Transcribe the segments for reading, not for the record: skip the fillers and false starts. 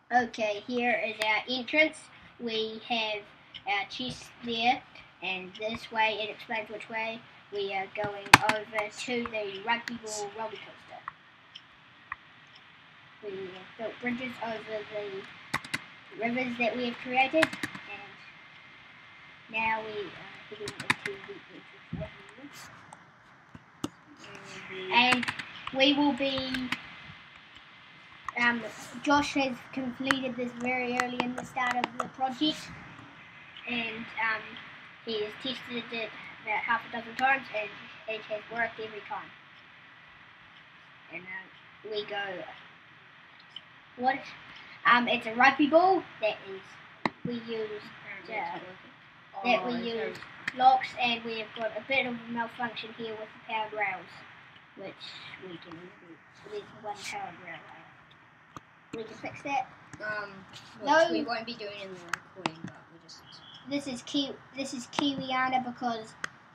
Okay, here is our entrance. We have our chest there, and this way it explains which way we are going over to the rugby ball roller coaster. We have built bridges over the rivers that we have created, and now we are heading into the entrance. And we will be. Josh has completed this very early in the start of the project, and he has tested it about half a dozen times, and it has worked every time. And we go. What? It's a rugby ball that we use. Use locks, and we have got a bit of a malfunction here with the powered rails, which we can do. There's one powered rail. We can fix that. Which we won't be doing in the recording, but we just. This is Kiwiana because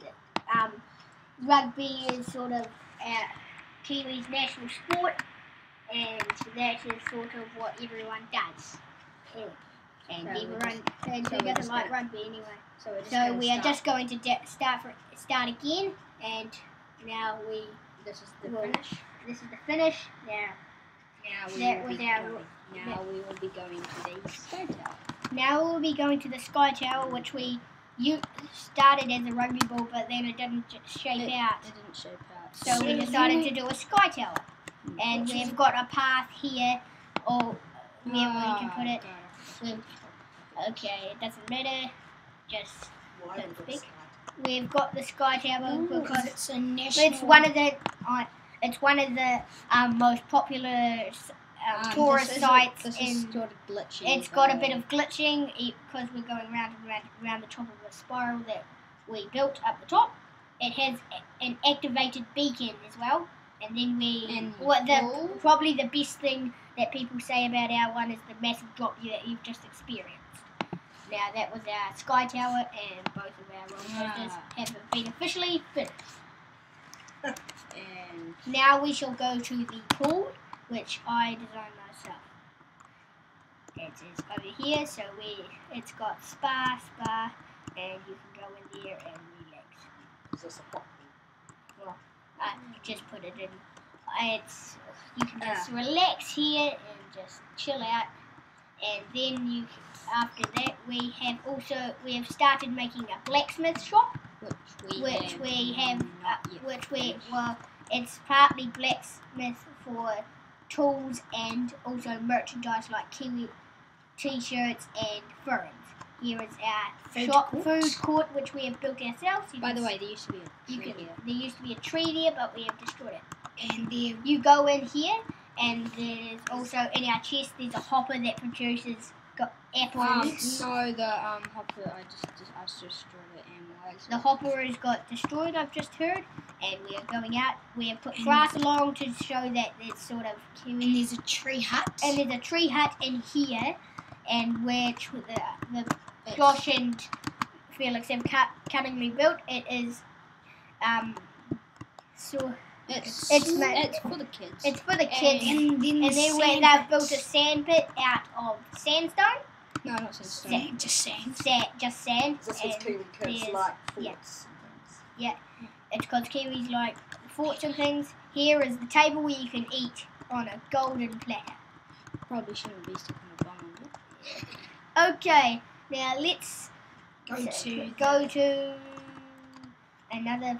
rugby is sort of Kiwi's national sport, and that is sort of what everyone does. And everyone doesn't like rugby anyway. So we are just going to start again, and now This is the finish. This is the finish. Now we will be going to the Sky Tower. Now we'll be going to the Sky Tower, which you started as a rugby ball, but then it didn't shape out. It didn't shape out. So we decided to do a Sky Tower, and we've got a path here, or where we can put it. Okay, it doesn't matter. Just don't speak. We've got the Sky Tower because it's a national. It's one of the most popular tourist sites. This is sort of glitchy. It's got a bit of glitching because we're going round and round the top of a spiral that we built up the top. It has an activated beacon as well. And then probably the best thing that people say about our one is the massive drop that you've just experienced. Now that was our Sky Tower, and both of our roller coasters have been officially finished. And now we shall go to the pool, which I designed myself. It is over here, so it's got spa, and you can go in there and relax. Is this a hot pool? Well, I just put it in. You can just relax here and just chill out, and then after that we have started making a blacksmith shop, it's partly blacksmith for tools and also merchandise like Kiwi t-shirts and ferns. Here is our food court, which we have built ourselves. By the way, there used to be a tree here. There used to be a tree there, but we have destroyed it. And you go in here, and there's also in our chest there's a hopper that produces apples. No, the hopper I just destroyed it, and the hopper has got destroyed. I've just heard, and we are going out. We have put grass along to show that it's sort of. And there's a tree hut. And there's a tree hut in here, and which the Josh and Felix have cunningly built. It is it's for the kids. It's for the kids. And then they've built a sand pit out of sandstone. No, not sandstone. Just sand. Just sand. This is Kiwi kids like forts and things. Yeah, it's because Kiwis like forts and things. Here is the table where you can eat on a golden platter. Probably shouldn't be sticking a bun on it. Okay, now let's go to another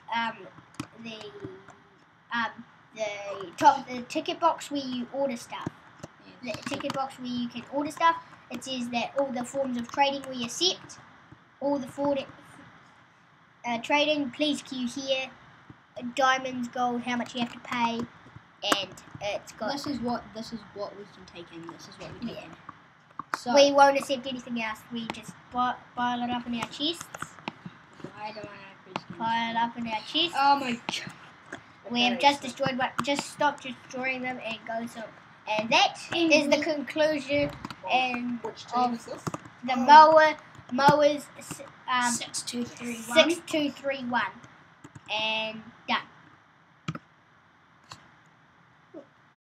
the ticket box where you order stuff. Yes. The ticket box where you can order stuff. It says that all the forms of trading we accept. All the trading, please queue here. Diamonds, gold, how much you have to pay, and it's got. This is what we can take in. This is what we take in. So we won't accept anything else. We just pile it up in our chests. Why do I pile it up in our chests? Oh my god. We have just destroyed just stopped destroying them and go so. And that is the conclusion of the Moas 6231. 6231. And